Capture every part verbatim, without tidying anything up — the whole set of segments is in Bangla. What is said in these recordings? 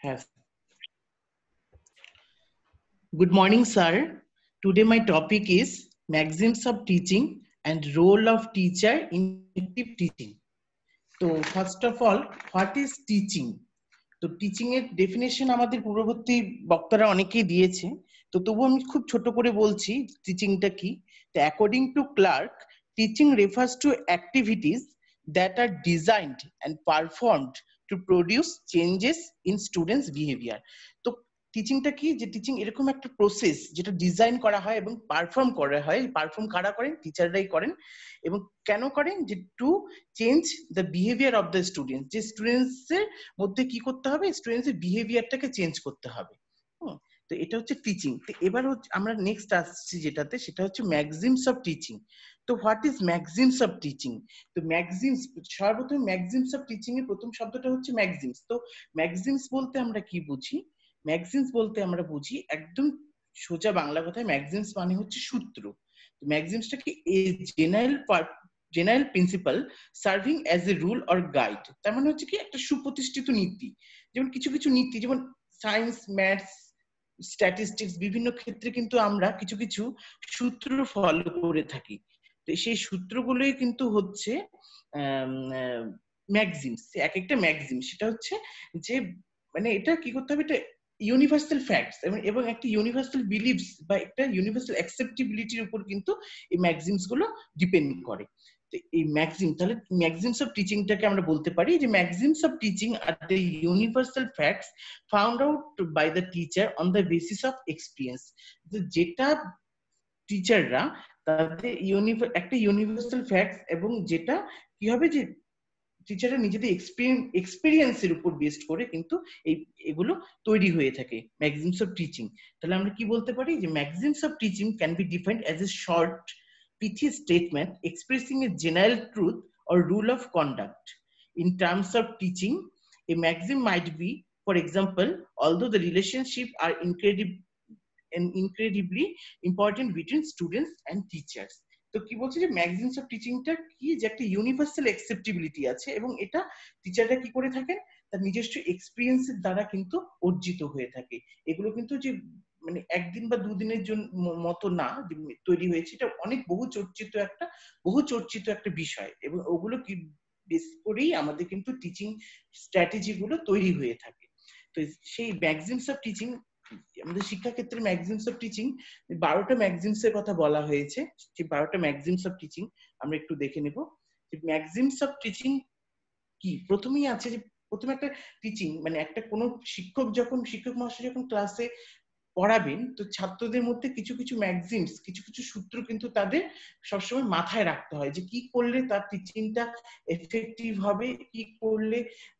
Have. Good morning, sir. Today my topic is maxims of teaching and role of teacher in effective teaching. So first of all, what is teaching? তো টিচিং এর ডেফিনেশন আমাদের পূর্ববর্তী বক্তারা অনেকেই দিয়েছে, তো তবু আমি খুব ছোট করে বলছি টিচিংটা কি। তো according to Clark, teaching refers to activities that are designed and performed to produce changes in students behaviour. তো টিচিংটা কি, যে টিচিং এরকম একটা প্রসেস যেটা ডিজাইন করা হয় এবং পারফর্ম করা হয়। পারফর্ম কারা করেন? টিচাররাই করেন। এবং কেন করেন? যে to change the behaviour of the students, যে স্টুডেন্টস এর মধ্যে কি করতে হবে, স্টুডেন্টস এর বিহেভিয়ারটাকে চেঞ্জ করতে হবে। তো এটা হচ্ছে টিচিং। তো এবার আমরা নেক্সট আসছি যেটাতে, সেটা হচ্ছে ম্যাক্সিমস অফ টিচিং। তো what is maxims of teaching? তো ম্যাক্সিমস, সর্বপ্রথম ম্যাক্সিমস অফ টিচিং এর প্রথম শব্দটা হচ্ছে ম্যাক্সিমস। তো ম্যাক্সিমস বলতে আমরা কি বুঝি? ম্যাক্সিমস বলতে আমরা বুঝি একদম সোজা বাংলা কথায়, ম্যাক্সিমস মানে হচ্ছে সূত্র। ম্যাক্সিমসটাকে a general general principle serving as a rule or guide. তার মানে হচ্ছে কি একটা সুপ্রতিষ্ঠিত নীতি। যেমন কিছু কিছু নীতি, যেমন সায়েন্স, ম্যাথস, স্ট্যাটিস্টিক্স, বিভিন্ন ক্ষেত্রে কিন্তু আমরা কিছু কিছু সূত্র ফলো করে থাকি। তো সেই সূত্রগুলোই কিন্তু হচ্ছে ম্যাক্সিমস। এক একটা ম্যাক্সিম সেটা হচ্ছে যে মানে এটা কি করতে হবে, এটা ইউনিভার্সাল ফ্যাক্টস এবং একটা ইউনিভার্সাল বিলিভস বা একটা ইউনিভার্সাল অ্যাকসেপ্টেবিলিটির উপর কিন্তু এই ম্যাক্সিমস গুলো ডিপেন্ড করে। তো এই ম্যাক্সিম, তাহলে ম্যাক্সিমস অফ টিচিংটাকে আমরা বলতে পারি যে maxims of teaching are the universal facts found out by the teacher on the basis of experience. যেটা টিচাররা তাদের একটা ইউনিভার্সাল ফ্যাক্টস এবং যেটা কি হবে, যে টিচাররা নিজেদের এক্সপিরিয়েন্সের উপর বেসড করে কিন্তু এই এগুলো তৈরি হয়ে থাকে ম্যাক্সিমস অফ টিচিং। তাহলে আমরা কি বলতে পারি, যে maxims of teaching can be defined as a short pithy statement expressing a general truth or rule of conduct. In terms of teaching, a maxim might be, for example, although the relationship are incredibly and incredibly important between students and teachers. তো কি বলছে, যে ম্যাক্সিমস অফ টিচিংটা কি, যে একটা ইউনিভার্সাল অ্যাকসেপ্টেবিলিটি আছে এবং এটা টিচাররা কি করে থাকেন, তার নিজস্ব এক্সপিরিয়েন্সের দ্বারা কিন্তু অর্জিত হয়ে থাকে। এগুলো কিন্তু যে মানে একদিন বা দুদিনের জন্য মতো না তৈরি হয়েছে, এটা অনেক বহু চর্চিত একটা বহু চর্চিত একটা বিষয় এবং ওগুলো কি বেস করেই আমাদের কিন্তু টিচিং স্ট্র্যাটেজি গুলো তৈরি হয়ে থাকে। তো সেই ম্যাক্সিমস অফ টিচিং, আমাদের শিক্ষাক্ষেত্রে ম্যাক্সিমস অফ টিচিং বারোটা ম্যাক্সিমস এর কথা বলা হয়েছে। সেই বারোটা ম্যাক্সিমস অফ টিচিং আমরা একটু দেখে নেব। ম্যাক্সিমস অফ টিচিং কি, প্রথমেই আছে যে প্রথমে একটা টিচিং মানে একটা কোনো শিক্ষক যখন শিক্ষক মহাশয় যখন ক্লাসে পড়াবেন, তো ছাত্রদের মধ্যে কিছু কিছু ম্যাক্সিমস, কিছু কিছু সূত্র কিন্তু তাদের সবসময় মাথায় রাখতে হয়, যে কি করলে তার টিচিংটা এফেক্টিভ হবে, কি করলে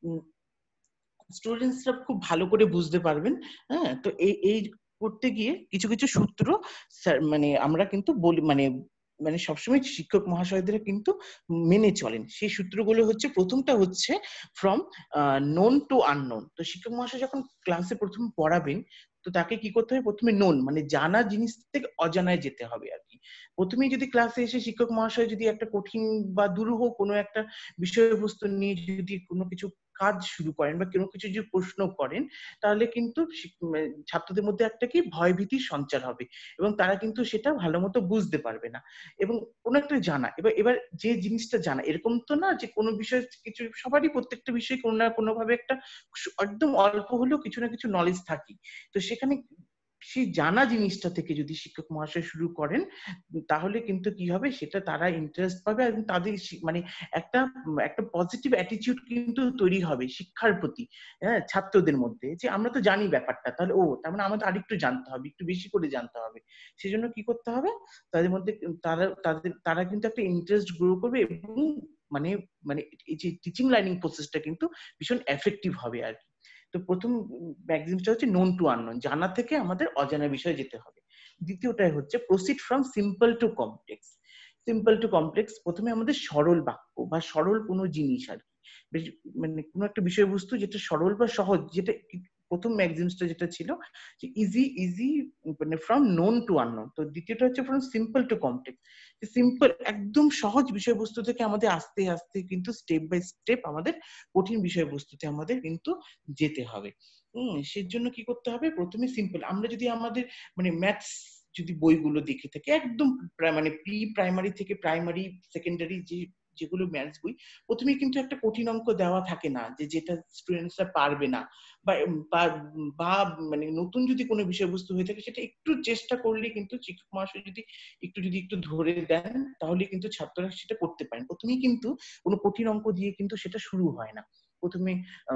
স্টুডেন্টসরা খুব ভালো করে বুঝতে পারবেন। হ্যাঁ, তো এই এই করতে গিয়ে কিছু কিছু সূত্র মানে আমরা কিন্তু বলি মানে মানে সবসময় শিক্ষক মহাশয়দের কিন্তু মেনে চলেন। সেই সূত্রগুলো হচ্ছে, প্রথমটা হচ্ছে ফ্রম নোন টু আননোন। তো শিক্ষক মহাশয় যখন ক্লাসে প্রথম পড়াবেন, তো তাকে কি করতে হবে, প্রথমে নোন মানে জানা জিনিস থেকে অজানায় যেতে হবে আর কি। প্রথমেই যদি ক্লাসে এসে শিক্ষক মহাশয় যদি একটা কঠিন বা দুরূহ কোনো একটা বিষয়বস্তু নিয়ে যদি কোনো কিছু কাজ শুরু করেন বা কোনো কিছু যদি প্রশ্ন করেন, তাহলে কিন্তু ছাত্রদের মধ্যে একটা কি ভয়ভীতির সঞ্চার হবে এবং তারা কিন্তু সেটা ভালো মতো বুঝতে পারবে না। এবং কোনো একটা জানা, এবার এবার যে জিনিসটা জানা, এরকম তো না যে কোনো বিষয় কিছু, সবারই প্রত্যেকটা বিষয়ে কোনো না কোনো ভাবে একটা একদম অল্প হলেও কিছু না কিছু নলেজ থাকে। তো সেখানে সেই জানা জিনিসটা থেকে যদি শিক্ষক মহাশয় শুরু করেন, তাহলে কিন্তু কি হবে, সেটা তারা ইন্টারেস্ট পাবে এবং তাদের মানে একটা একটা পজিটিভ অ্যাটিটিউড কিন্তু তৈরি হবে শিক্ষার প্রতি, হ্যাঁ, ছাত্রদের মধ্যে, যে আমরা তো জানি ব্যাপারটা, তাহলে ও তার মানে আমাদের আরেকটু জানতে হবে, একটু বেশি করে জানতে হবে। সেজন্য কি করতে হবে, তাদের মধ্যে তারা তাদের তারা কিন্তু একটা ইন্টারেস্ট গ্রো করবে এবং মানে মানে এই যে টিচিং লার্নিং প্রসেসটা কিন্তু ভীষণ এফেক্টিভ হবে আর কি। তো প্রথম ম্যাক্সিমটা হচ্ছে নোন টু আননোন, জানা থেকে আমাদের অজানা বিষয়ে যেতে হবে। দ্বিতীয়টাই হচ্ছে proceed from simple to complex. Simple to complex, প্রথমে আমাদের সরল বাক্য বা সরল কোনো জিনিস আর কি, মানে কোনো একটা বিষয়বস্তু যেটা সরল বা সহজ, যেটা প্রথম ম্যাক্সিমসটা যেটা ছিল যে ইজি ইজি মানে ফ্রম নোন টু আননোন, তো দ্বিতীয়টা হচ্ছে from simple to complex. Simple একদম সহজ বিষয়বস্তু থেকে আমাদের আস্তে আস্তে কিন্তু স্টেপ বাই স্টেপ আমাদের কঠিন বিষয়বস্তুতে আমাদের কিন্তু যেতে হবে। হম সেজন্য কি করতে হবে, প্রথমে সিম্পল, আমরা যদি আমাদের মানে ম্যাথস যদি বইগুলো দেখে থাকি একদম মানে প্রি প্রাইমারি থেকে প্রাইমারি সেকেন্ডারি যে যেগুলো ম্যাথস বই, প্রথমে কিন্তু একটা কঠিন অঙ্ক দেওয়া থাকে না যে যেটা স্টুডেন্টসরা পারবে না, বা বা মানে নতুন যদি কোনো বিষয়বস্তু হয়ে থাকে সেটা একটু চেষ্টা করলে কিন্তু শিক্ষক মহাশয় যদি একটু যদি একটু ধরে দেন তাহলে কিন্তু ছাত্ররা সেটা করতে পারেন। প্রথমেই কিন্তু কোনো কঠিন অঙ্ক দিয়ে কিন্তু সেটা শুরু হয় না, প্রথমে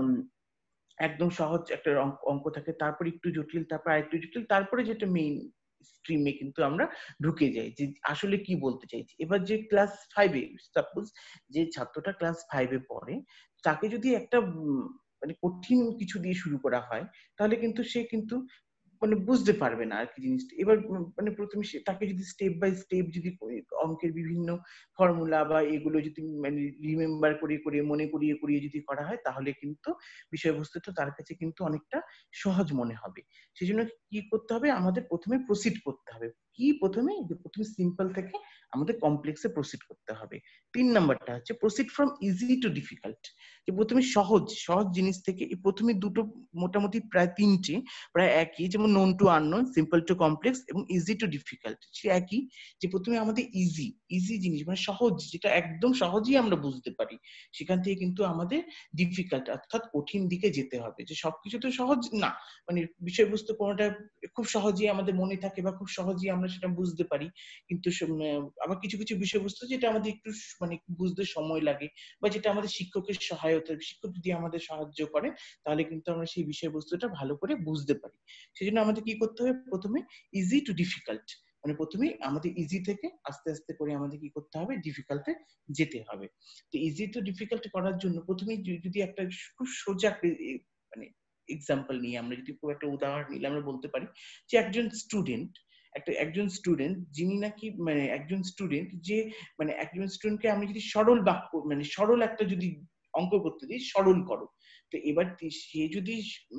একদম সহজ একটা অঙ্ক থাকে, তারপর একটু জটিল, তারপর আরেকটু জটিল, তারপরে যেটা মেইন স্ট্রিমে কিন্তু আমরা ঢুকে যাই যে আসলে কি বলতে চাইছি। এবার যে ক্লাস ফাইভে সাপোজ যে ছাত্রটা ক্লাস ফাইভে পড়ে, তাকে যদি একটা মানে কঠিন কিছু দিয়ে শুরু করা হয় তাহলে কিন্তু সে কিন্তু মানে বুঝতে পারবে না আর কি জিনিসটা। এবার মানে প্রথমে তাকে যদি স্টেপ বাই স্টেপ যদি অঙ্কের বিভিন্ন ফর্মুলা বা এগুলো যদি মানে রিমেম্বার করে করে মনে করিয়ে করিয়ে যদি করা হয় তাহলে কিন্তু বিষয়বস্তুটা তার কাছে কিন্তু অনেকটা সহজ মনে হবে। সেই জন্য কি করতে হবে, আমাদের প্রথমে প্রসিড করতে হবে। কি প্রথমে প্রথমে সিম্পল থেকে আমাদের কমপ্লেক্সে প্রসিড করতে হবে। তিন নাম্বারটা হচ্ছে proceed from easy to difficult, যে প্রথমে সহজ সহজ জিনিস থেকে, এই প্রথমে দুটো মোটামুটি প্রায় তিনটে প্রায় একই, যেমন known to unknown, simple to complex এবং ইজি টু ডিফিকাল্ট, সে একই। যে প্রথমে আমাদের ইজি ইজি জিনিস মানে সহজ, যেটা একদম সহজেই আমরা বুঝতে পারি, সেখান থেকে কিন্তু আমাদের ডিফিকাল্ট অর্থাৎ কঠিন দিকে যেতে হবে। যে সবকিছু তো সহজ না, মানে বিষয়বস্তু কোনোটা খুব সহজেই আমাদের মনে থাকে বা খুব সহজেই আমরা সেটা বুঝতে পারি, কিন্তু আবার কিছু কিছু বিষয়বস্তু যেটা আমাদের একটু মানে বুঝতে সময় লাগে, বা যেটা আমাদের শিক্ষকের সহায়তা, শিক্ষক যদি আমাদের সাহায্য করে তাহলে কিন্তু আমরা সেই বিষয়বস্তুটা ভালো করে বুঝতে পারি। সেই জন্য আমাদের কি করতে হবে, প্রথমে ইজি টু ডিফিকাল্ট, মানে প্রথমে আমাদের ইজি থেকে আস্তে আস্তে করে আমাদের কি করতে হবে, ডিফিকাল্টে যেতে হবে। তো ইজি টু ডিফিকাল্ট করার জন্য প্রথমে যদি একটা খুব সোজা মানে এক্সাম্পল নিয়ে আমরা যদি খুব একটা উদাহরণ নিলে আমরা বলতে পারি যে একজন স্টুডেন্ট একটা একজন স্টুডেন্ট যিনি নাকি মানে একজন স্টুডেন্ট যে মানে একজন স্টুডেন্টকে আমি যদি সরল বাক্য মানে সরল একটা যদি অঙ্ক করতে দিই, সরল করো, তো এবার সে যদি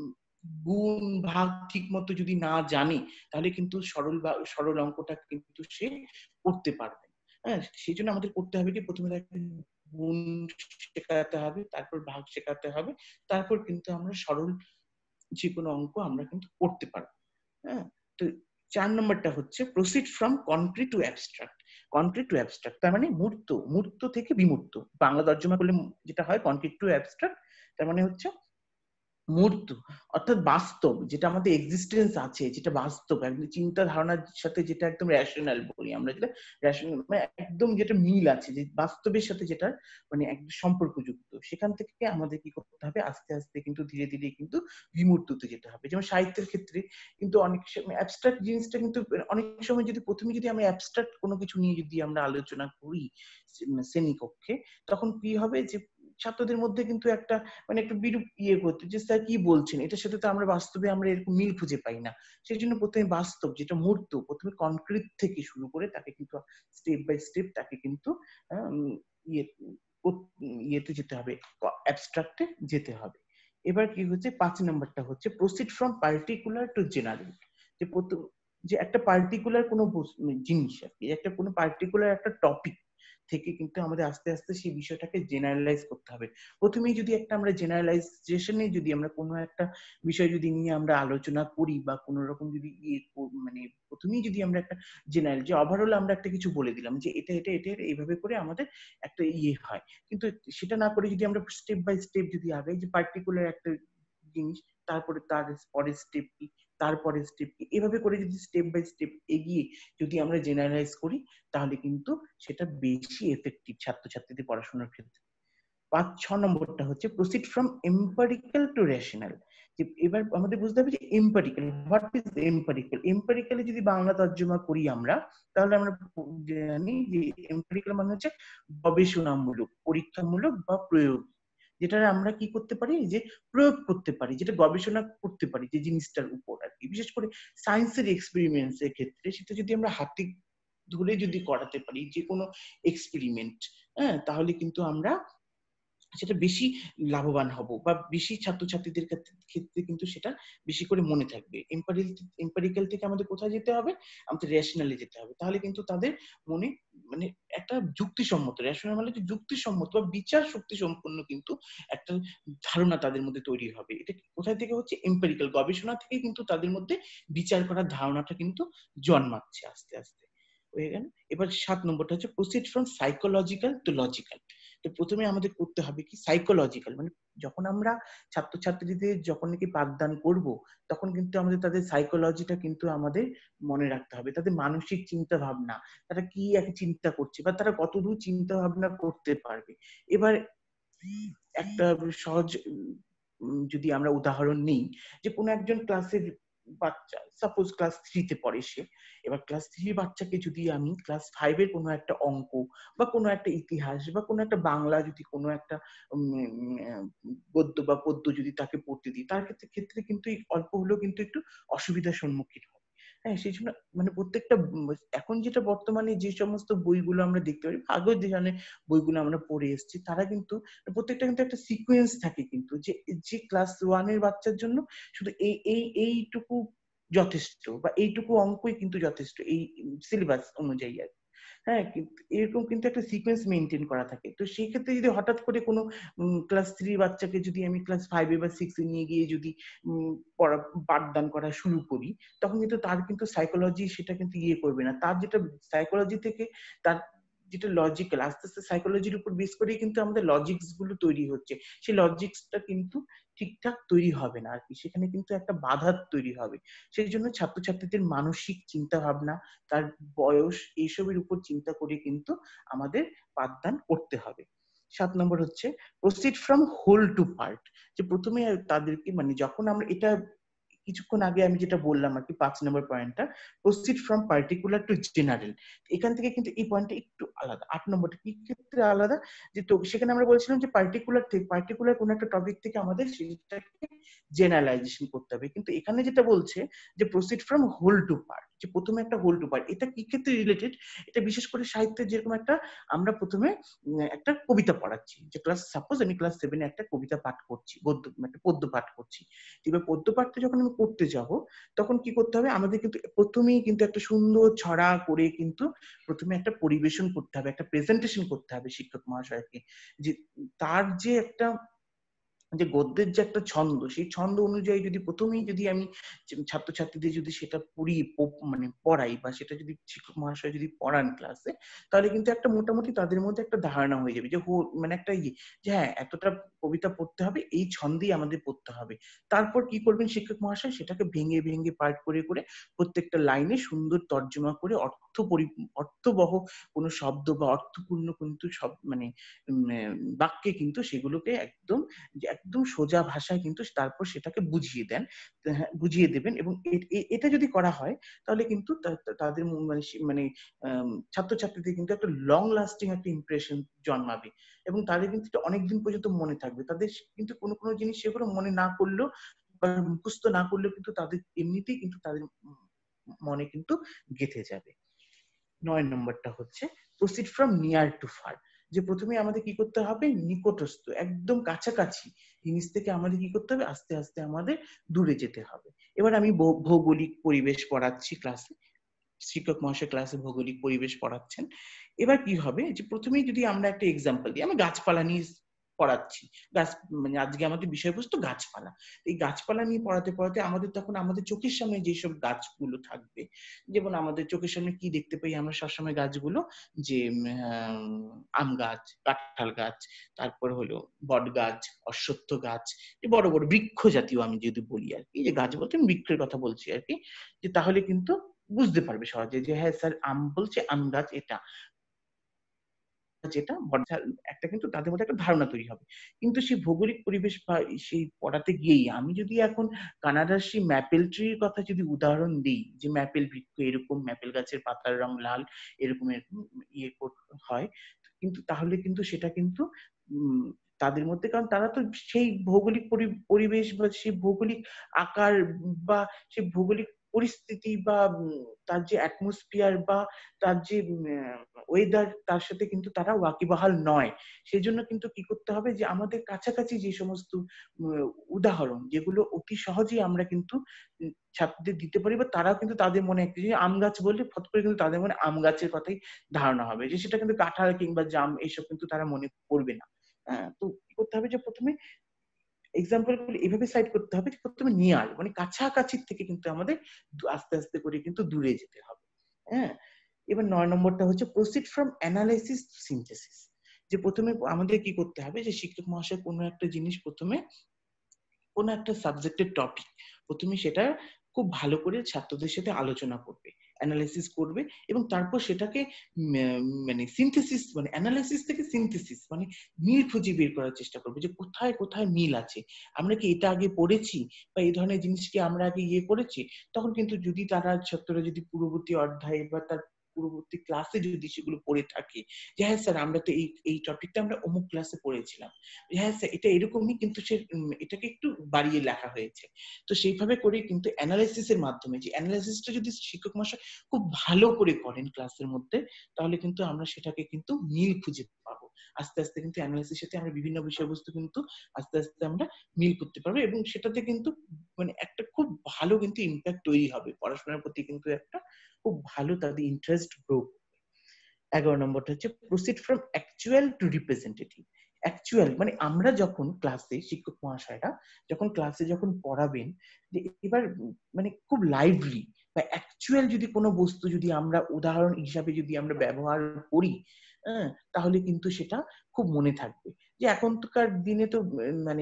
গুণ ভাগ ঠিক মতো যদি না জানে তাহলে কিন্তু সরল বা সরল অঙ্কটা কিন্তু সে করতে পারবে। হ্যাঁ, সেই জন্য আমাদের করতে হবে কি, প্রথমে গুণ শেখাতে হবে, তারপর ভাগ শেখাতে হবে, তারপর কিন্তু আমরা সরল যে কোনো অঙ্ক আমরা কিন্তু করতে পারবো। হ্যাঁ, তো চার নম্বরটা হচ্ছে proceed from concrete to abstract. Concrete to abstract তার মানে মূর্ত, মূর্ত থেকে বিমূর্ত, বাংলা তর্জমা করলে যেটা হয় কনক্রিট টু অ্যাবস্ট্রাক্ট, তার মানে হচ্ছে মূর্ত অর্থাৎ বাস্তব, যেটা আমাদের এক্সিস্টেন্স আছে, যেটা বাস্তব একদম চিন্তা ধারণার সাথে যেটা একদম রেশনাল বলি আমরা, যেটা রেশনাল মানে একদম যেটা মিল আছে, যে বাস্তবের সাথে যেটা মানে একদম সম্পর্কযুক্ত, সেখান থেকে আমাদের কি করতে হবে, আস্তে আস্তে কিন্তু ধীরে ধীরে কিন্তু বিমূর্ততে যেতে হবে। যেমন সাহিত্যের ক্ষেত্রে কিন্তু অনেক সময় অ্যাবস্ট্রাক্ট জিনিসটা কিন্তু অনেক সময় যদি প্রথমে যদি আমরা অ্যাবস্ট্রাক্ট কোনো কিছু নিয়ে যদি আমরা আলোচনা করি শ্রেণীকক্ষে, তখন কি হবে যে ছাত্রদের মধ্যে কিন্তু একটা মানে একটু বিরূপ ইয়ে করতে, যে স্যার কি বলছেন, এটার সাথে তো আমরা বাস্তবে আমরা এরকম মিল খুঁজে পাই না। সেই জন্য প্রথমে বাস্তব যেটা মূর্ত, প্রথমে কনক্রিট থেকে শুরু করে তাকে কিন্তু স্টেপ বাই স্টেপ তাকে কিন্তু ইয়ে ইয়েতে যেতে হবে, অ্যাবস্ট্রাক্টে যেতে হবে। এবার কি হচ্ছে, পাঁচ নাম্বারটা হচ্ছে proceed from particular to general, যে প্রথম যে একটা পার্টিকুলার কোনো জিনিস আর কি, একটা কোনো পার্টিকুলার একটা টপিক থেকে কিন্তু আমাদের আস্তে আস্তে সেই বিষয়টাকে জেনারেলাইজ করতে হবে। প্রথমেই যদি একটা আমরা জেনারেলাইজেশনে যদি আমরা কোনো একটা বিষয় যদি নিয়ে আমরা আলোচনা করি বা কোনো রকম যদি ইয়ে মানে প্রথমেই যদি আমরা একটা জেনারেল যে ওভারঅল আমরা একটা কিছু বলে দিলাম যে এটা এটা এটা এইভাবে করে আমাদের একটা ইয়ে হয়, কিন্তু সেটা না করে যদি আমরা স্টেপ বাই স্টেপ যদি আগাই, যে পার্টিকুলার একটা জিনিস, তারপরে তার পরের স্টেপ কি, তারপরে স্টেপ কি, এভাবে করে যদি স্টেপ বাই স্টেপ এগিয়ে যদি আমরা জেনারেলাইজ করি তাহলে কিন্তু সেটা বেশি এফেক্টিভ ছাত্রছাত্রীদের পড়াশোনার ক্ষেত্রে। পাঁচ ছ নম্বরটা হচ্ছে proceed from empirical to rational, যে এবার আমাদের বুঝতে হবে যে এম্পারিক্যাল, হোয়াট ইজ এম্পারিক্যাল। এম্পারিক্যালে যদি বাংলা তর্জমা করি আমরা, তাহলে আমরা জানি যে এম্পারিক্যাল মানে হচ্ছে গবেষণামূলক, পরীক্ষামূলক বা প্রয়োগ, যেটা আমরা কি করতে পারি, যে প্রয়োগ করতে পারি, যেটা গবেষণা করতে পারি যে জিনিসটার উপর আর কি। বিশেষ করে সায়েন্সের এক্সপেরিমেন্টস এর ক্ষেত্রে সেটা যদি আমরা হাতে ধরে যদি করাতে পারি যে কোনো এক্সপেরিমেন্ট, হ্যাঁ, তাহলে কিন্তু আমরা সেটা বেশি লাভবান হব বা বেশি ছাত্রছাত্রীদের ক্ষেত্রে কিন্তু সেটা বেশি করে মনে থাকবে। এম্পিরিক্যাল থেকে আমাদের কোথায় যেতে হবে, আমাদের রেশনালি যেতে হবে। তাহলে কিন্তু তাদের মনে মানে একটা যুক্তিসম্মত, রেশনাল মানে যুক্তিসম্মত বা বিচার শক্তি সম্পন্ন কিন্তু একটা ধারণা তাদের মধ্যে তৈরি হবে। এটা কোথায় থেকে হচ্ছে, এম্পিরিক্যাল গবেষণা থেকে কিন্তু তাদের মধ্যে বিচার করার ধারণাটা কিন্তু জন্মাচ্ছে আস্তে আস্তে। হয়ে গেল। এবার সাত নম্বরটা হচ্ছে proceed from psychological to logical. তো প্রথমে আমাদের করতে হবে কি, সাইকোলজিক্যাল মানে যখন আমরা ছাত্রছাত্রীদের যখন নাকি পাঠদান করব, তখন কিন্তু আমাদের তাদের সাইকোলজিটা কিন্তু আমাদের মনে রাখতে হবে, তাদের মানসিক চিন্তা ভাবনা, তারা কি এক চিন্তা করছে বা তারা কতদূর চিন্তা ভাবনা করতে পারবে। এবার একটা সহজ যদি আমরা উদাহরণ নিই, যে কোনো একজন ক্লাসের বাচ্চা, সাপোজ ক্লাস থ্রিতে পড়ে সে, এবার ক্লাস থ্রি বাচ্চাকে যদি আমি ক্লাস ফাইভের কোনো একটা অঙ্ক বা কোনো একটা ইতিহাস বা কোনো একটা বাংলা যদি কোনো একটা গদ্য বা পদ্য যদি তাকে পড়তে দিই, তার ক্ষেত্রে ক্ষেত্রে কিন্তু অল্প হলেও কিন্তু একটু অসুবিধার সম্মুখীন হয়। হ্যাঁ, সেই জন্য মানে প্রত্যেকটা এখন যেটা বর্তমানে যে সমস্ত বইগুলো আমরা দেখতে পারি, আগের যেখানে বইগুলো আমরা পড়ে এসেছি, তারা কিন্তু প্রত্যেকটা কিন্তু একটা সিকোয়েন্স থাকে কিন্তু, যে যে ক্লাস ওয়ান এর বাচ্চার জন্য শুধু এই এই এইটুকু যথেষ্ট বা এইটুকু অঙ্কই কিন্তু যথেষ্ট এই সিলেবাস অনুযায়ী আর হ্যাঁ, এরকম কিন্তু একটা সিকোয়েন্স মেনটেন করা থাকে। তো সেই ক্ষেত্রে যদি হঠাৎ করে কোনো ক্লাস থ্রি বাচ্চাকে যদি আমি ক্লাস ফাইভে বা সিক্সে নিয়ে গিয়ে যদি পড়া পাঠদান করা শুরু করি, তখন কিন্তু তার কিন্তু সাইকোলজি সেটা কিন্তু ইয়ে করবে না। তার যেটা সাইকোলজি থেকে তার যেটা লজিক্যাল, আস্তে আস্তে সাইকোলজির উপর বেস করেই কিন্তু আমাদের লজিক্স গুলো তৈরি হচ্ছে, সেই লজিক্সটা কিন্তু ঠিকঠাক তৈরি হবে না আর কি, সেখানে কিন্তু একটা বাধা তৈরি হবে। সেই জন্য ছাত্রছাত্রীদের মানসিক চিন্তা ভাবনা, তার বয়স, এইসবের উপর চিন্তা করে কিন্তু আমাদের পাঠদান করতে হবে। সাত নম্বর হচ্ছে proceed from whole to part, যে প্রথমে তাদেরকে মানে যখন আমরা এটা কিছুক্ষণ আগে আমি যেটা বললাম আর কি, পাঁচ নম্বর পয়েন্টটা proceed from particular to general, এখান থেকে কিন্তু এই পয়েন্টটা একটু আলাদা। আট নম্বরটা কি ক্ষেত্রে আলাদা, যে তো সেখানে আমরা বলছিলাম যে পার্টিকুলার থেকে পার্টিকুলার কোন একটা টপিক থেকে আমাদের সেটাকে জেনারেলাইজেশন করতে হবে, কিন্তু এখানে যেটা বলছে যে proceed from whole to part, যে প্রথমে একটা হোল টু পার্ট, এটা কি ক্ষেত্রে রিলেটেড, এটা বিশেষ করে সাহিত্যের যেরকম একটা আমরা প্রথমে একটা কবিতা পড়াচ্ছি, যে ক্লাস সাপোজ আমি ক্লাস সেভেনে একটা কবিতা পাঠ করছি, গদ্য একটা পদ্য পাঠ করছি, এবার পদ্য পাঠটা যখন আমি করতে যাব, তখন কি করতে হবে, আমাদের কিন্তু প্রথমেই কিন্তু একটা সুন্দর ছড়া করে কিন্তু প্রথমে একটা পরিবেশন করতে হবে, একটা প্রেজেন্টেশন করতে হবে শিক্ষক মহাশয়কে, যে তার যে একটা যে গদ্যের যে একটা ছন্দ, সেই ছন্দ অনুযায়ী যদি প্রথমেই যদি আমি ছাত্রছাত্রীদের যদি সেটা পড়ি মানে পড়াই বা সেটা যদি শিক্ষক মহাশয় যদি পড়ান ক্লাসে, তাহলে কিন্তু একটা মোটামুটি তাদের মধ্যে একটা ধারণা হয়ে যাবে যে মানে একটা ইয়ে, যে হ্যাঁ এতটা কবিতা পড়তে হবে, এই ছন্দেই আমাদের পড়তে হবে। তারপর কি করবেন শিক্ষক মহাশয়, সেটাকে ভেঙে ভেঙে পার্ট করে করে প্রত্যেকটা লাইনে সুন্দর তর্জমা করে অর্থ পরি অর্থবহ কোনো শব্দ বা অর্থপূর্ণ কিন্তু সব মানে বাক্যে কিন্তু সেগুলোকে একদম একদম সোজা ভাষায় কিন্তু তারপর সেটাকে বুঝিয়ে দেন, বুঝিয়ে দেবেন। এবং এটা যদি করা হয় তাহলে কিন্তু তাদের মানে মানে ছাত্রছাত্রীদের কিন্তু একটা লং লাস্টিং একটা ইমপ্রেশন জন্মাবে এবং তাদের কিন্তু অনেকদিন পর্যন্ত মনে থাকবে। তাদের কিন্তু কোনো কোনো জিনিস সেগুলো মনে না করলেও বা মুখস্থ না করলেও কিন্তু তাদের এমনিতেই কিন্তু তাদের মনে কিন্তু গেঁথে যাবে। নয় নম্বরটা হচ্ছে proceed from near to far, যে প্রথমে আমাদের কি করতে হবে, নিকটস্থ একদম কাছাকাছি জিনিস থেকে আমাদের কি করতে হবে, আস্তে আস্তে আমাদের দূরে যেতে হবে। এবার আমি ভৌগোলিক পরিবেশ পড়াচ্ছি ক্লাসে, শিক্ষক মহাশয় ক্লাসে ভৌগোলিক পরিবেশ পড়াচ্ছেন। এবার কি হবে, যে প্রথমেই যদি আমরা একটা এক্সাম্পল দিই, আমি গাছপালা নিয়ে পড়াচ্ছি, গাছ মানে আজকে আমাদের বিষয়বস্তু গাছপালা, এই গাছপালা নিয়ে পড়াতে পড়াতে আমাদের তখন আমাদের চোখের সামনে যেসব গাছগুলো থাকবে, যেমন আমাদের চোখের সামনে কি দেখতে পাই আমরা সবসময় গাছগুলো, যে আম গাছ, কাঁঠাল গাছ, তারপর হলো বট গাছ, অশ্বত্থ গাছ, বড় বড় বৃক্ষ জাতীয় আমি যদি বলি আর কি, যে গাছ বলতে আমি বৃক্ষের কথা বলছি আর কি, যে তাহলে কিন্তু বুঝতে পারবে সহজে যে হ্যাঁ স্যার আম বলছে, আম গাছ এটা যেটা একটা কিন্তু তাদের মধ্যে একটা ধারণা তৈরি হবে। কিন্তু সেই ভৌগোলিক পরিবেশ বা সেই পড়াতে গিয়েই আমি যদি এখন কানাডার সেই ম্যাপেল ট্রির কথা যদি উদাহরণ দিই, যে ম্যাপেল বৃক্ষ এরকম, ম্যাপেল গাছের পাতার রং লাল, এরকম এরকম ইয়ে হয়, কিন্তু তাহলে কিন্তু সেটা কিন্তু উম তাদের মধ্যে, কারণ তারা তো সেই ভৌগোলিক পরিবেশ বা সেই ভৌগোলিক আকার বা সেই ভৌগোলিক পরিস্থিতি বা তার যে অ্যাটমসফিয়ার বা তার যে ওয়েদার তার সাথে কিন্তু তারা ওয়াকিবহাল নয়। সেই জন্য কিন্তু কি করতে হবে যে আমাদের কাছাকাছি যে সমস্ত উদাহরণ যেগুলো অতি সহজেই আমরা কিন্তু ছাত্রদের দিতে পারি বা তারাও কিন্তু তাদের মনে একটা যে আম গাছ বললে ফট করে কিন্তু তাদের মনে আম গাছের কথাই ধারণা হবে, যে সেটা কিন্তু কাঁঠাল কিংবা জাম এইসব কিন্তু তারা মনে করবে না। হ্যাঁ, তো কি করতে হবে যে প্রথমে এক্সাম্পল গুলো এভাবে সাইড করতে হবে যে প্রথমে নিয়ার মানে কাছাকাছি থেকে কিন্তু আমাদের আস্তে আস্তে করে কিন্তু দূরে যেতে হবে। হ্যাঁ, এবার নয় নম্বরটা হচ্ছে proceed from analysis to synthesis, যে প্রথমে আমাদের কি করতে হবে যে শিক্ষক মহাশয় কোনো একটা জিনিস প্রথমে কোনো একটা সাবজেক্টের টপিক প্রথমে সেটা খুব ভালো করে ছাত্রদের সাথে আলোচনা করবে, অ্যানালাইসিস করবে এবং তারপর সেটাকে মানে সিনথেসিস মানে অ্যানালাইসিস থেকে সিনথেসিস মানে মিল খুঁজে বের করার চেষ্টা করবে যে কোথায় কোথায় মিল আছে, আমরা কি এটা আগে পড়েছি বা এই ধরনের জিনিস কি আমরা আগে ইয়ে করেছি। তখন কিন্তু যদি তারা ছাত্ররা যদি পূর্ববর্তী অধ্যায় বা তার পূর্ববর্তী ক্লাসে যদি সেগুলো পড়ে থাকে যে হ্যাঁ স্যার আমরা তো এই এই টপিকটা আমরা অমুক ক্লাসে পড়েছিলাম, হ্যাঁ স্যার এটা এরকমই কিন্তু সে এটাকে একটু বাড়িয়ে লেখা হয়েছে। তো সেইভাবে করে কিন্তু অ্যানালাইসিসের মাধ্যমে যে অ্যানালাইসিসটা যদি শিক্ষক মহাশয় খুব ভালো করে করেন ক্লাসের মধ্যে তাহলে কিন্তু আমরা সেটাকে কিন্তু মিল খুঁজে পাবো। আস্তে আস্তে কিন্তু অ্যানালাইসিসের সাথে আমরা বিভিন্ন বিষয়বস্তু কিন্তু আস্তে আস্তে আমরা মিল করতে পারবো এবং সেটাতে কিন্তু মানে একটা খুব ভালো কিন্তু ইমপ্যাক্ট তৈরি হবে পড়াশোনার প্রতি, কিন্তু একটা খুব ভালো তাদের ইন্টারেস্ট গ্রো। এগারো নম্বরটা হচ্ছে proceed from actual to representative. Actual মানে আমরা যখন ক্লাসে শিক্ষক মহাশয়রা যখন ক্লাসে যখন পড়াবেন যে এবার মানে খুব লাইভলি বা অ্যাকচুয়াল যদি কোনো বস্তু যদি আমরা উদাহরণ হিসাবে যদি আমরা ব্যবহার করি হ্যাঁ তাহলে কিন্তু সেটা খুব মনে থাকবে। যে এখনকার দিনে তো মানে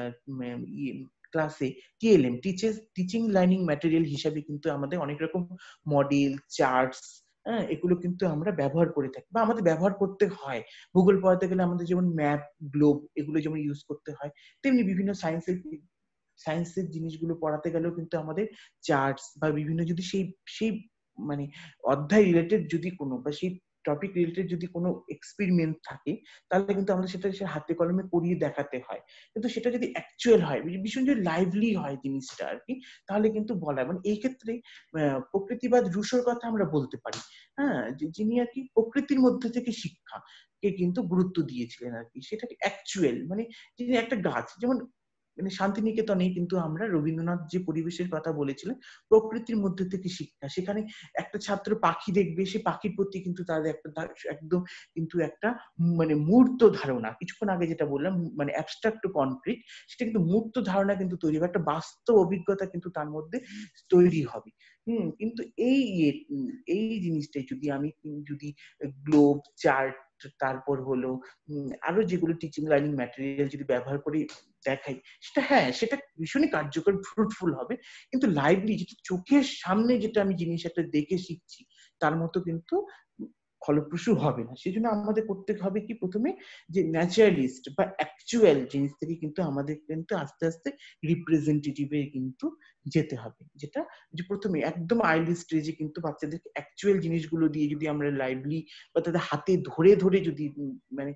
ক্লাসে TLM teachers teaching learning material হিসাবে কিন্তু আমাদের অনেক রকম মডেল চার্টস হ্যাঁ এগুলো কিন্তু আমরা ব্যবহার করে থাকি বা আমাদের ব্যবহার করতে হয়। ভূগোল পড়াতে গেলে আমাদের যেমন ম্যাপ গ্লোব এগুলো যেমন ইউজ করতে হয়, তেমনি বিভিন্ন সায়েন্সের সায়েন্সের জিনিসগুলো পড়াতে গেলেও কিন্তু আমাদের চার্টস বা বিভিন্ন যদি সেই সেই মানে অধ্যায় রিলেটেড যদি কোনো বা সেই টপিক রিলেটেড যদি কোনো এক্সপেরিমেন্ট থাকে তাহলে কিন্তু আমাদের সেটা হাতে কলমে করিয়ে দেখাতে হয়। কিন্তু সেটা যদি অ্যাকচুয়াল হয় ভীষণ যদি লাইভলি হয় জিনিসটা আর কি তাহলে কিন্তু বলা মানে এই ক্ষেত্রে প্রকৃতিবাদ রুশোর কথা আমরা বলতে পারি। হ্যাঁ, যিনি আর কি প্রকৃতির মধ্যে থেকে শিক্ষা কে কিন্তু গুরুত্ব দিয়েছিলেন আর কি, সেটাকে অ্যাকচুয়াল মানে যিনি একটা গাছ যেমন মানে শান্তিনিকেতনে কিন্তু আমরা রবীন্দ্রনাথ যে পরিবেশের কথা বলেছিলেন প্রকৃতির মধ্যে থেকে শিক্ষা, সেখানে একটা ছাত্র পাখি দেখবে সে পাখির প্রতি কিন্তু তাদের একটা একদম কিন্তু একটা মানে মূর্ত ধারণা, কিছুক্ষণ আগে যেটা বললাম মানে অ্যাবস্ট্রাক্ট টু কনক্রিট সেটা কিন্তু মূর্ত ধারণা কিন্তু তৈরি হবে, একটা বাস্তব অভিজ্ঞতা কিন্তু তার মধ্যে তৈরি হবে। হম কিন্তু এই এই জিনিসটাই যদি আমি যদি গ্লোব চার্ট তারপর হলো আরো যেগুলো টিচিং লার্নিং ম্যাটেরিয়াল যদি ব্যবহার করি দেখাই সেটা হ্যাঁ সেটা ভীষণই কার্যকর ফ্রুটফুল হবে, কিন্তু লাইভলি যেটা চোখের সামনে যেটা আমি জিনিস একটা দেখে শিখছি তার মতো কিন্তু ফলপ্রসূ হবে না। সেই জন্য আমাদের করতে হবে কি প্রথমে যে ন্যাচারালিস্ট বা অ্যাকচুয়াল জিনিস থেকে কিন্তু আমাদের কিন্তু আস্তে আস্তে রিপ্রেজেন্টেটিভে কিন্তু যেতে হবে, যেটা যে প্রথমে একদম আর্লি স্টেজে কিন্তু বাচ্চাদেরকে অ্যাকচুয়াল জিনিসগুলো দিয়ে যদি আমরা লাইভলি বা তাদের হাতে ধরে ধরে যদি মানে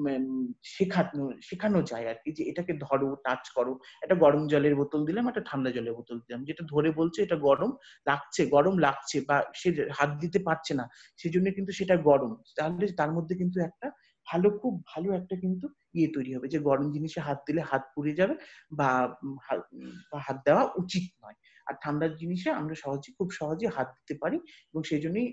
শেখানো শেখানো যায় আর কি যে এটাকে ধরো টাচ করো, একটা গরম জলের বোতল দিলাম একটা ঠান্ডা জলের বোতল দিলাম যেটা ধরে বলছে এটা গরম লাগছে গরম লাগছে বা সে হাত দিতে পারছে না সেজন্য কিন্তু সেটা গরম, তাহলে তার মধ্যে কিন্তু একটা ভালো খুব ভালো একটা কিন্তু ইয়ে তৈরি হবে যে গরম জিনিসে হাত দিলে হাত পুড়ে যাবে বা হাত দেওয়া উচিত নয়, আর ঠান্ডার জিনিসে আমরা সহজে খুব সহজে হাত দিতে পারি এবং সেই জন্যই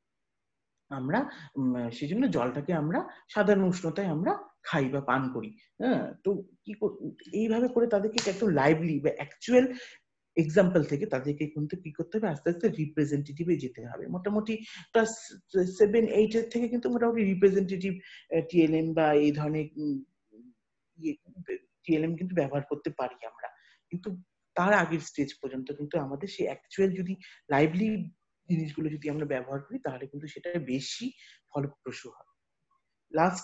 আমরা সেই জন্য জলটাকে আমরা সাধারণ উষ্ণতায় আমরা খাই বা পান করি। হ্যাঁ, তো কি এইভাবে করে তাদেরকে একটু লাইভলি বা অ্যাকচুয়াল এক্সাম্পল থেকে তাদেরকে কিন্তু কি করতে হবে আস্তে আস্তে রিপ্রেজেন্টেটিভে যেতে হবে। মোটামুটি ক্লাস সেভেন এইট এর থেকে কিন্তু মোটামুটি রিপ্রেজেন্টেটিভ টিএলএম বা এই ধরনের টিএলএম কিন্তু ব্যবহার করতে পারি আমরা, কিন্তু তার আগের স্টেজ পর্যন্ত কিন্তু আমাদের সেই অ্যাকচুয়াল যদি লাইভলি জিনিসগুলো যদি আমরা ব্যবহার করি তাহলে কিন্তু সেটা বেশি ফলপ্রসূ হয়। লাস্ট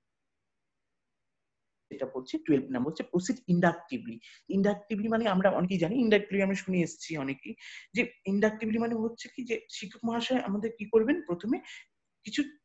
যেটা বলছি টুয়েলভ নাম্বার হচ্ছে প্রসিড ইন্ডাকটিভলি। ইন্ডাকটিভলি মানে আমরা অনেকেই জানি, ইন্ডাকটিভলি আমরা শুনে এসেছি অনেকেই যে ইন্ডাকটিভলি মানে হচ্ছে কি যে শিক্ষক মহাশয় আমাদের কি করবেন প্রথমে কিছু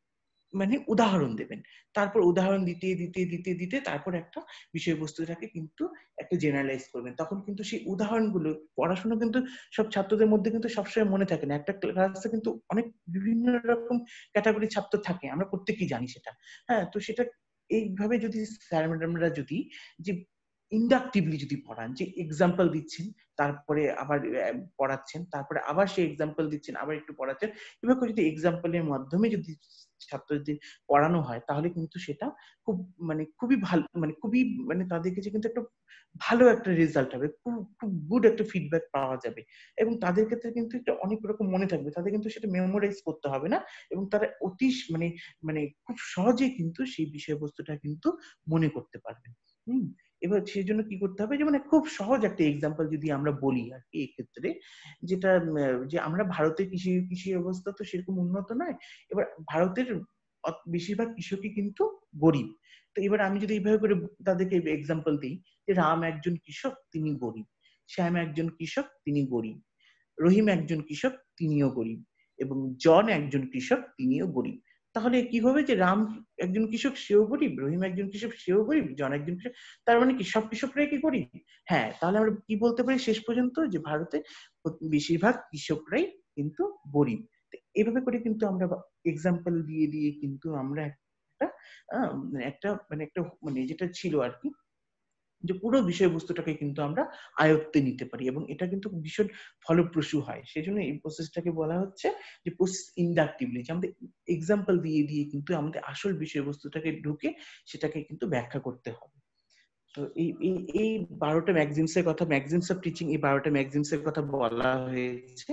মানে উদাহরণ দেবেন, তারপর উদাহরণ দিতে দিতে দিতে দিতে তারপর একটা বিষয়বস্তুটাকে কিন্তু একটা জেনারেলাইজ করবেন। তখন কিন্তু সেই উদাহরণগুলো, পড়াশোনা কিন্তু সব ছাত্রদের মধ্যে কিন্তু সবসময় মনে থাকে না। একটা ক্লাসে কিন্তু অনেক বিভিন্ন রকম ক্যাটাগরি ছাত্র থাকে, আমরা প্রত্যেকেই জানি সেটা। হ্যাঁ, তো সেটা এইভাবে যদি স্যার ম্যাডামরা যদি যে ইন্ডাকটিভলি যদি পড়ান, যে এক্সাম্পল দিচ্ছেন তারপরে আবার পড়াচ্ছেন, তারপরে আবার সেই এক্সাম্পল দিচ্ছেন আবার একটু পড়াচ্ছেন, এভাবে যদি এক্সাম্পলের মাধ্যমে যদি ছাত্রদের পড়ানো হয় তাহলে কিন্তু সেটা খুব মানে খুবই ভালো, মানে খুবই মানে তাদের কাছে কিন্তু একটা ভালো একটা রেজাল্ট হবে, খুব খুব গুড একটা ফিডব্যাক পাওয়া যাবে এবং তাদের ক্ষেত্রে কিন্তু এটা অনেক রকম মনে থাকবে, তাদের কিন্তু সেটা মেমোরাইজ করতে হবে না এবং তারা অতি মানে মানে খুব সহজেই কিন্তু সেই বিষয়বস্তুটা কিন্তু মনে করতে পারবেন। হুম, এবার সেই জন্য কি করতে হবে, যেমন খুব সহজ একটা এক্সাম্পল যদি আমরা বলি আর কি এক্ষেত্রে, যেটা যে আমরা ভারতের কৃষি কৃষি অবস্থা তো সেরকম উন্নত নয়। এবার ভারতের বেশিরভাগ কৃষকই কিন্তু গরিব। তো এবার আমি যদি এইভাবে করে তাদেরকে এক্সাম্পল দিই যে রাম একজন কৃষক, তিনি গরিব, শ্যাম একজন কৃষক, তিনি গরিব, রহিম একজন কৃষক, তিনিও গরিব, এবং জন একজন কৃষক, তিনিও গরিব। তাহলে কি হবে যে রাম একজন কৃষক, সেও গরিব, রহিম একজন কৃষক, সেও গরিব, জন একজন কৃষক, তার মানে কি সব কৃষকরাই কি গরিব? হ্যাঁ, তাহলে আমরা কি বলতে পারি শেষ পর্যন্ত, যে ভারতে বেশিরভাগ কৃষকরাই কিন্তু গরিব। এভাবে করে কিন্তু আমরা এক্সাম্পল দিয়ে দিয়ে কিন্তু আমরা একটা একটা মানে একটা মানে যেটা ছিল আর কি, যে পুরো বিষয়বস্তুটাকে কিন্তু আমরা আয়ত্তে নিতে পারি এবং এটা কিন্তু ভীষণ ফলপ্রসূ হয়। সেজন্য এই প্রসেসটাকে বলা হচ্ছে যে প্রসেস ইন্ডাকটিভলি, যে আমাদের এক্সাম্পল দিয়ে দিয়ে কিন্তু আমাদের আসল বিষয়বস্তুটাকে ঢুকে সেটাকে কিন্তু ব্যাখ্যা করতে হবে। তো এই এই এই বারোটা ম্যাগজিমস এর কথা, ম্যাগজিমস অফ টিচিং, এই বারোটা ম্যাগজিমস এর কথা বলা হয়েছে।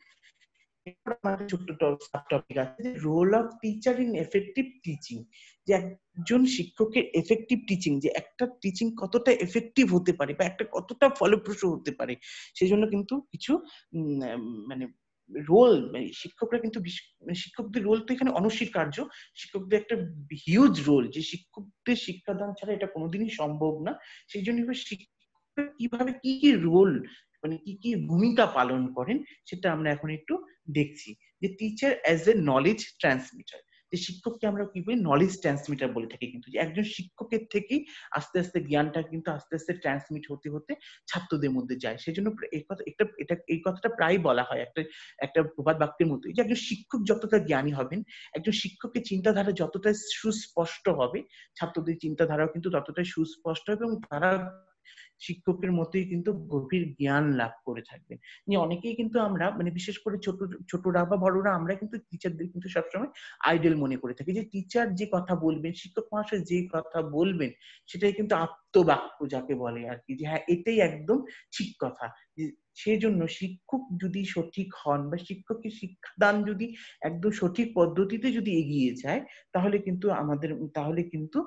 ছোট্ট টপিক আছে যে role of teacher in effective teaching, যে একজন শিক্ষকের এফেক্টিভ টিচিং, যে একটা টিচিং কতটা এফেক্টিভ হতে পারে বা একটা কতটা ফলপ্রসূ হতে পারে, সেই জন্য কিন্তু কিছু মানে রোল, শিক্ষকরা কিন্তু শিক্ষকদের রোল তো এখানে অনস্বীকার্য, শিক্ষকদের একটা হিউজ রোল, যে শিক্ষকদের শিক্ষাদান ছাড়া এটা কোনোদিনই সম্ভব না। সেই জন্য শিক্ষক কিভাবে কি কি রোল মানে কি কি ভূমিকা পালন করেন সেটা আমরা এখন একটু দেখছি। যে teacher as a knowledge transmitter, যে শিক্ষককে আমরা কি বলি, নলেজ ট্রান্সমিটার বলে থাকি, কিন্তু যে একজন শিক্ষকের থেকেই আস্তে আস্তে জ্ঞানটা কিন্তু আস্তে আস্তে ট্রান্সমিট হতে হতে ছাত্রদের মধ্যে যায়। সেজন্য এই কথা এটা এটা এই কথাটা প্রায় বলা হয় একটা একটা প্রবাদ বাক্যের মতোই, যে একজন শিক্ষক যতটা জ্ঞানী হবেন, একজন শিক্ষকের চিন্তাধারা যতটা সুস্পষ্ট হবে, ছাত্রদের চিন্তাধারাও কিন্তু ততটাই সুস্পষ্ট হবে এবং তারা শিক্ষকের মতোই কিন্তু গভীর জ্ঞান লাভ করে থাকবে। অনেকেই কিন্তু আমরা মানে বিশেষ করে ছোট ছোটরা বা বড়রা আমরা কিন্তু টিচারদের কিন্তু সবসময় আইডল মনে করে থাকি, যে টিচার যে কথা বলবেন, শিক্ষক মহাশয় যে কথা বলবেন সেটাই কিন্তু আপ্তবাক্য যাকে বলে আর কি, যে হ্যাঁ এটাই একদম ঠিক কথা। সেই জন্য শিক্ষক যদি সঠিক হন বা শিক্ষকের শিক্ষাদান যদি একদম সঠিক পদ্ধতিতে যদি এগিয়ে যায়, তাহলে কিন্তু আমাদের তাহলে কিন্তু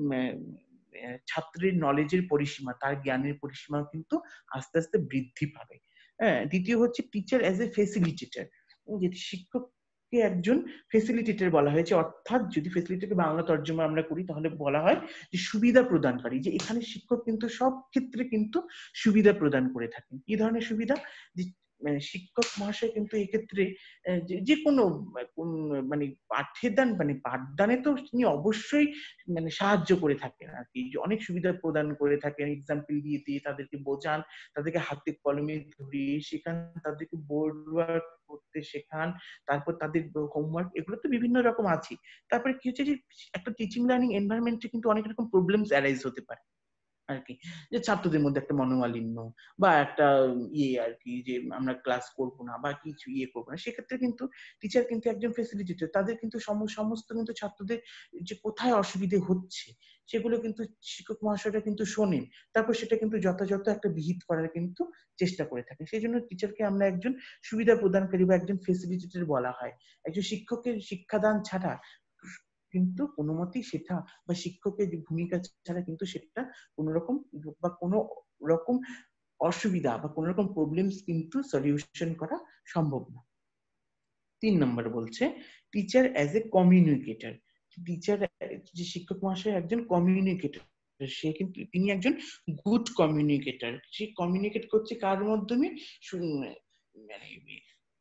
ছাত্রের নলেজের পরিসীমা, তার জ্ঞানের পরিসীমা কিন্তু আস্তে আস্তে বৃদ্ধি পাবে। হ্যাঁ, দ্বিতীয় হচ্ছে টিচার অ্যাজ এ ফেসিলিটেটর, যেটি শিক্ষককে একজন ফেসিলিটেটর বলা হয়েছে, অর্থাৎ যদি ফেসিলিটেটর বাংলা তর্জমা আমরা করি তাহলে বলা হয় যে সুবিধা প্রদানকারী, যে এখানে শিক্ষক কিন্তু সব ক্ষেত্রে কিন্তু সুবিধা প্রদান করে থাকেন। কি ধরনের সুবিধা? মানে শিক্ষক মহাশয় কিন্তু এক্ষেত্রে যে কোনো মানে পাঠ্যদান মানে পাঠদানে তো তিনি অবশ্যই মানে সাহায্য করে থাকেন আর কি, অনেক সুবিধা প্রদান করে থাকেন, এক্সাম্পল দিয়ে দিয়ে তাদেরকে বোঝান, তাদেরকে হাতে কলমে ধরিয়ে শেখান, তাদেরকে বোর্ড ওয়ার্ক করতে শেখান, তারপর তাদের হোমওয়ার্ক, এগুলো তো বিভিন্ন রকম আছে। তারপরে কি হচ্ছে যে একটা টিচিং লার্নিং এনভায়রনমেন্টে কিন্তু অনেক রকম প্রবলেমস অ্যারাইজ হতে পারে আর কি, যে ছাত্রদের মধ্যে একটা মনোমালিন্য বা একটা ইয়ে আর কি, যে আমরা ক্লাস করবো না বা কিছু ইয়ে করবো না, সেক্ষেত্রে কিন্তু টিচার কিন্তু একজন ফেসিলিটেটর, তাদের কিন্তু সমস্ত কিন্তু ছাত্রদের যে কোথায় অসুবিধে হচ্ছে সেগুলো কিন্তু শিক্ষক মহাশয়রা কিন্তু শোনেন, তারপর সেটা কিন্তু যথাযথ একটা বিহিত করার কিন্তু চেষ্টা করে থাকে। সেই জন্য টিচারকে আমরা একজন সুবিধা প্রদানকারী বা একজন ফেসিলিটেটর বলা হয়। একজন শিক্ষকের শিক্ষাদান ছাড়া কিন্তু কোনো মতেই সেটা বা শিক্ষকের ভূমিকা ছাড়া কিন্তু সেটা কোন রকম বা কোন রকম অসুবিধা বা কোন রকম প্রবলেমস কিন্তু সলিউশন করা সম্ভব না। তিন নম্বর বলছে teacher as a communicator, teacher যে শিক্ষক মহাশয় একজন কমিউনিকেটর, সে কিন্তু তিনি একজন গুড কমিউনিকেটর, সে কমিউনিকেট করছে কার মাধ্যমে,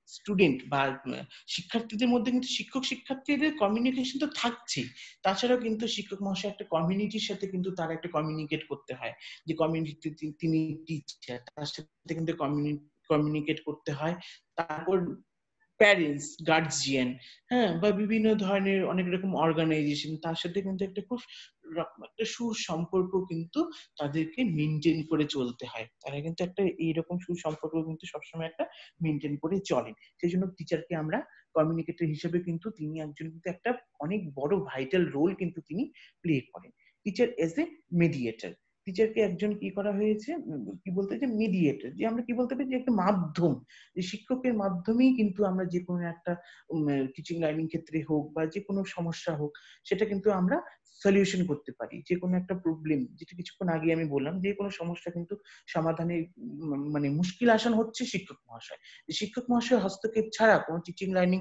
স্টুডেন্ট বা শিক্ষার্থীদের মধ্যে কিন্তু শিক্ষক শিক্ষার্থীদের কমিউনিকেশন তো থাকছেই, তাছাড়াও কিন্তু শিক্ষক মহাশয় একটা কমিউনিটির সাথে কিন্তু তার একটা কমিউনিকেট করতে হয়, যে কমিউনিটি তিনি টিচার, তার সাথে কিন্তু কমিউনিকেট করতে হয়। তারপর প্যারেন্টস, গার্জিয়ান, হ্যাঁ, বা বিভিন্ন ধরনের অনেক রকম অর্গানাইজেশন, তার সাথে কিন্তু একটা খুব একটা সুসম্পর্ক কিন্তু তাদেরকে মেনটেন করে চলতে হয়। তারা কিন্তু একটা এইরকম সুসম্পর্ক কিন্তু সবসময় একটা মেনটেন করে চলে। সেই জন্য টিচারকে আমরা কমিউনিকেটর হিসেবে কিন্তু তিনি একজন কিন্তু একটা অনেক বড় ভাইটাল রোল কিন্তু তিনি প্লে করেন। টিচার এজ এ মিডিয়েটর, টিচারকে একজন কি করা হয়েছে, কি বলতে যে মিডিয়েটর, যে আমরা কি বলতে পারি যে একটা মাধ্যম, যে শিক্ষকের মাধ্যমেই কিন্তু আমরা যে কোনো একটা টিচিং লার্নিং ক্ষেত্রে হোক বা যে কোনো সমস্যা হোক সেটা কিন্তু আমরা সলিউশন করতে পারি। যে কোনো একটা প্রবলেম, যেটা কিছুক্ষণ আগে আমি বললাম, যে কোনো সমস্যা কিন্তু সমাধানের মানে মুশকিল আসান হচ্ছে শিক্ষক মহাশয়। শিক্ষক মহাশয় হস্তক্ষেপ ছাড়া কোনো টিচিং লার্নিং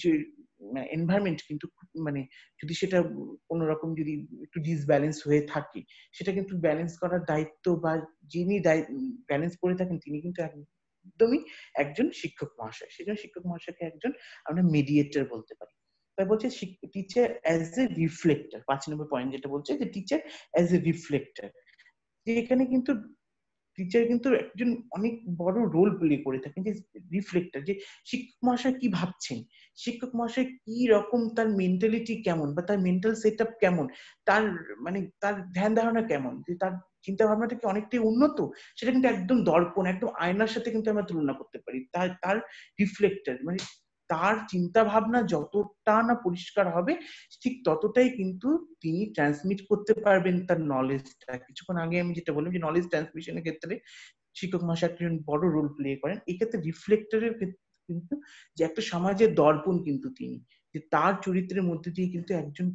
এনভায়রনমেন্ট কিন্তু মানে যদি সেটা কোনো রকম যদি একটু ডিসব্যালেন্স হয়ে থাকে, সেটা কিন্তু ব্যালেন্স করার দায়িত্ব বা যিনি ব্যালেন্স করে থাকেন তিনি কিন্তু একদমই একজন শিক্ষক মহাশয়। সেজন্য শিক্ষক মহাশয়কে একজন আমরা মিডিয়েটর বলতে পারি। তাই বলছে টিচার অ্যাজ এ রিফ্লেক্টর, পাঁচ নম্বর পয়েন্ট যেটা বলছে যে টিচার অ্যাজ এ রিফ্লেক্টর, যে এখানে কিন্তু টিচার কিন্তু একজন অনেক বড় রোল প্লে করে থাকেন, যে রিফ্লেক্টর, যে শিক্ষক মহাশয় কি ভাবছেন, শিক্ষক মহাশয় কি রকম, তার মেন্টালিটি কেমন বা তার মেন্টাল সেট আপ কেমন, তার মানে তার ধ্যান ধারণা কেমন, যে তার চিন্তা ভাবনাটা কি অনেকটাই উন্নত, সেটা কিন্তু একদম দর্পণ, একদম আয়নার সাথে কিন্তু আমরা তুলনা করতে পারি। তার তার রিফ্লেক্টর মানে তার চিন্তা ভাবনা যতটা না পরিষ্কার হবে ঠিক ততটাই কিন্তু তিনি ট্রান্সমিট করতে পারবেন তার নলেজটা। কিছুক্ষণ আগে আমি যেটা বললাম যে নলেজ ট্রান্সমিশনের ক্ষেত্রে শিক্ষক মহাশয় একজন বড় রোল প্লে করেন। এক্ষেত্রে রিফ্লেক্টরের কিন্তু যে একটা সমাজের দর্পণ কিন্তু তিনি, যে তার চরিত্রের মধ্যে দিয়ে কিন্তু একজন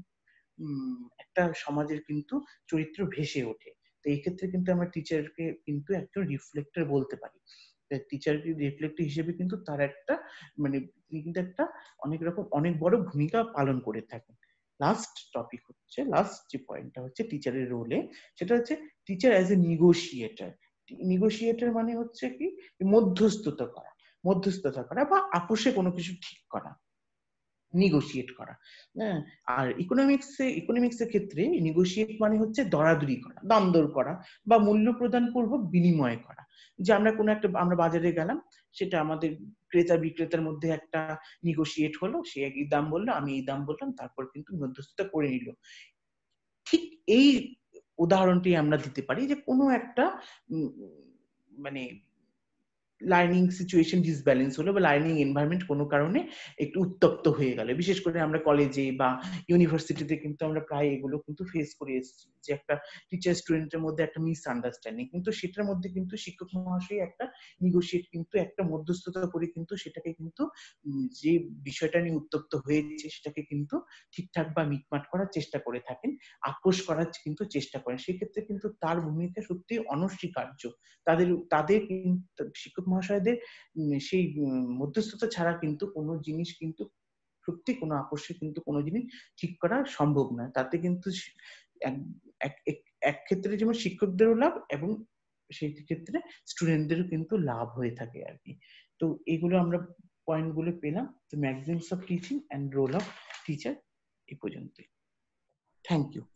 উম একটা সমাজের কিন্তু চরিত্র ভেসে ওঠে। তো এই ক্ষেত্রে কিন্তু আমরা টিচারকে কিন্তু একজন রিফ্লেক্টর বলতে পারি। টিচার রিফ্লেক্টর হিসেবে কিন্তু তার একটা মানে তিনি কিন্তু একটা অনেক রকম অনেক বড় ভূমিকা পালন করে থাকেন। লাস্ট টপিক হচ্ছে, লাস্ট যে পয়েন্টটা হচ্ছে টিচারের রোলে, সেটা হচ্ছে টিচার অ্যাজ এ নিগোশিয়েটর। নিগোশিয়েটর মানে হচ্ছে কি মধ্যস্থতা করা, মধ্যস্থতা করা বা আপোষে কোনো কিছু ঠিক করা, নিগোশিয়েট করা। হ্যাঁ, আর ইকোনমিক্সে ইকোনমিক্সের ক্ষেত্রে নিগোশিয়েট মানে হচ্ছে দরাদরি করা, দামদর করা বা মূল্য প্রদান পূর্বক বিনিময় করা। যে আমরা কোনো একটা আমরা বাজারে গেলাম, সেটা আমাদের ক্রেতা বিক্রেতার মধ্যে একটা নিগোশিয়েট হলো, সে এই দাম বললো, আমি এই দাম বললাম, তারপর কিন্তু মধ্যস্থতা করে নিল। ঠিক এই উদাহরণটি আমরা দিতে পারি যে কোনো একটা মানে লার্নিং সিচুয়েশন ডিসব্যালেন্স হলো বা লার্নিং এনভায়রনমেন্ট কোনো কারণে একটু উত্তপ্ত হয়ে গেল। বিশেষ করে আমরা কলেজে বা ইউনিভার্সিটিতে কিন্তু আমরা প্রায় এগুলো কিন্তু ফেস করে এসেছি, যে একটা টিচার স্টুডেন্টের মধ্যে একটা মিসআন্ডারস্ট্যান্ডিং, কিন্তু সেটার মধ্যে কিন্তু শিক্ষক মহাশয় একটা নিগোশিয়েট কিন্তু একটা মধ্যস্থতা করে কিন্তু সেটাকে কিন্তু যে বিষয়টা নিয়ে উত্তপ্ত হয়েছে সেটাকে কিন্তু ঠিকঠাক বা মিটমাট করার চেষ্টা করে থাকেন, আপোষ করার কিন্তু চেষ্টা করেন। সেক্ষেত্রে কিন্তু তার ভূমিকা সত্যি অনস্বীকার্য। তাদের তাদের শিক্ষক মহাশয়দের সেই মধ্যস্থতা ছাড়া কিন্তু কোনো জিনিস কিন্তু সত্যি কোনো আপোষে কিন্তু কোনো জিনিস ঠিক করা সম্ভব নয়। তাতে কিন্তু এক ক্ষেত্রে যেমন শিক্ষকদেরও লাভ এবং সেই ক্ষেত্রে স্টুডেন্টদেরও কিন্তু লাভ হয়ে থাকে আর কি। তো এগুলো আমরা পয়েন্ট গুলো পেলাম। তো maxims of teaching and role of teacher এই পর্যন্তই। Thank you.